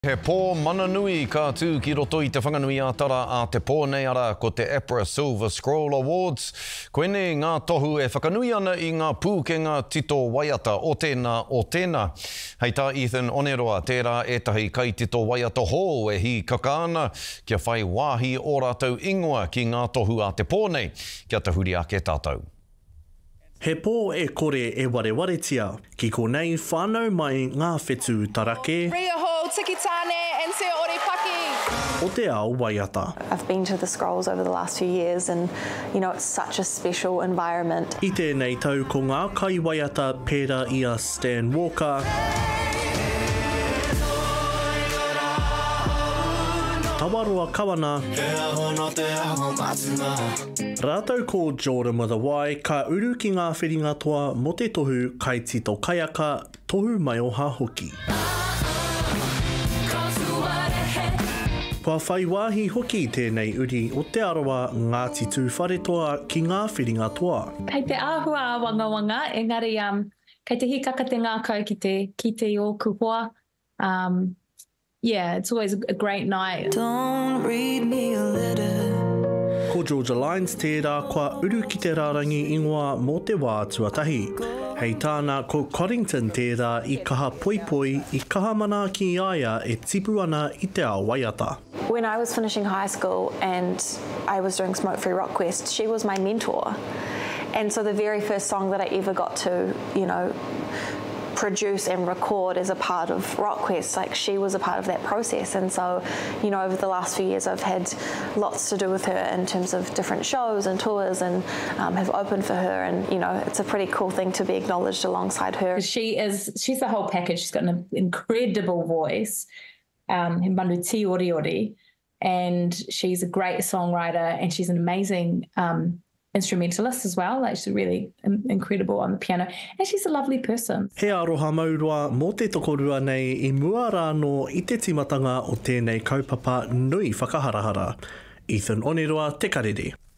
He pō mana nui ka tū ki roto i te whanganui ātara a te pō nei ara ko te APRA Silver Scroll Awards. Koene ngā tohu e whakanui ana i ngā pūkenga tito waiata o tēnā. Hei tā Ethan Oneroa, tērā etahi kai tito waiata hō e hi kakaana kia whai wāhi o rātou ingoa ki ngā tohu a te pō nei. Kia te huri ake tātou. He pō e kore e warewaretia, ki konei whānau mai ngā whetū tarake. Tiki tāne and te ore paki. O te ao waiata. I've been to the Scrolls over the last few years and, you know, it's such a special environment. I tēnei tau ko ngā kai waiata pērā ia Stan Walker. Tawaroa kawana. Rātou ko Jordan with a Y, ka uru ki ngā whiringa toa mo te tohu kai tito kaiaka tohu mai o hoki. Kua whai wāhi hoki tēnei uri o te arawa Ngāti tū wharetoa ki ngā whiringa toa. Kei te āhua wanga, engari kei te hikaka te ngākau ki te o kuhoa. Yeah, it's always a great night. Don't read me a letter. Ko Georgia Lines tērā kua uru ki te rārangi ingoa mō te wā tuatahi. Hei tāna ko Wellington tērā i kaha poipoi i kaha mana ki aia e tipu ana i te ao waiata. When I was finishing high school and I was doing Smoke Free Rock Quest, she was my mentor. And so the very first song that I ever got to, you know, produce and record as a part of RockQuest, like she was a part of that process. And so, you know, over the last few years I've had lots to do with her in terms of different shows and tours and have opened for her, and you know, it's a pretty cool thing to be acknowledged alongside her. She's the whole package. She's got an incredible voice, he manu ti ori, and she's a great songwriter, and she's an amazing instrumentalist as well. Like, she's really incredible on the piano, and she's a lovely person. He aroha maurua mō te tokorua nei I mua rāno I te timatanga o tēnei kaupapa nui whakaharahara. Ethan Oneroa, te Karere.